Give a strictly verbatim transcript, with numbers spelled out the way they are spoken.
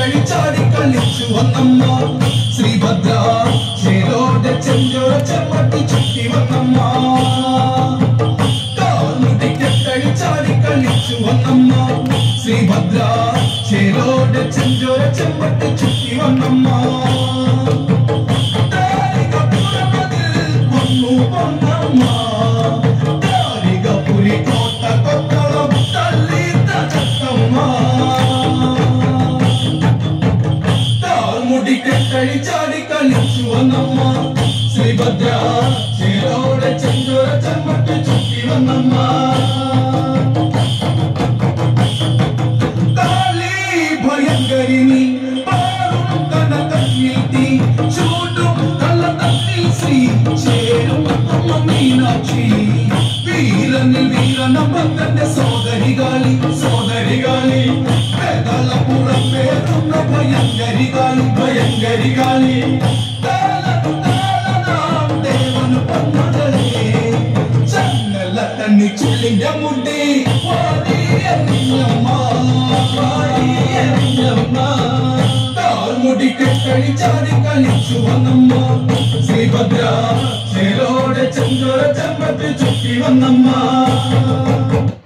കെട്ടടി ചാടി കളിച്ചു വന്നമ്മ ശ്രീഭദ്ര ചേലോടെ ചെഞ്ചോര ചെമ്മട്ടി ചുറ്റി വന്നമ്മ കാൽമുടി കെട്ടടി ചാടി കളിച്ചു വന്നമ്മ ശ്രീഭദ്ര ചേലോടെ ചെഞ്ചോര ചെമ്മട്ടി ചുറ്റി വന്നമ്മ ചാടി കളിച്ചു വന്നമ്മ ശ്രീഭദ്ര ചേലോടെ ചെഞ്ചോര ചെമ്മട്ടി ചുറ്റി വന്നമ്മ കാളി ഭയങ്കരിനി പാറും കനകീർത്തി ചൂടും കള്ളത്തത്തിൽ ശ്രീ ചേരും അമ്മ മീനാക്ഷി വീരനിൽ വീരനമ്പന്റെ സോദരികാളി സോദരികാളി പെതളപുറം പേരുന്ന ഭയങ്കരികാളി ഭയങ്കരികാളി ദേവന് പന്മകളെ ചങ്ങല തണ്ണി ചുള്ളിന്റെ മുടി കാൽമുടി കെട്ടടി ചാടി കളിച്ചു വന്നമ്മ ശ്രീഭദ്ര ചേലോടെ ചെഞ്ചോര ചെമ്പത്തി ചുറ്റി വന്നമ്മ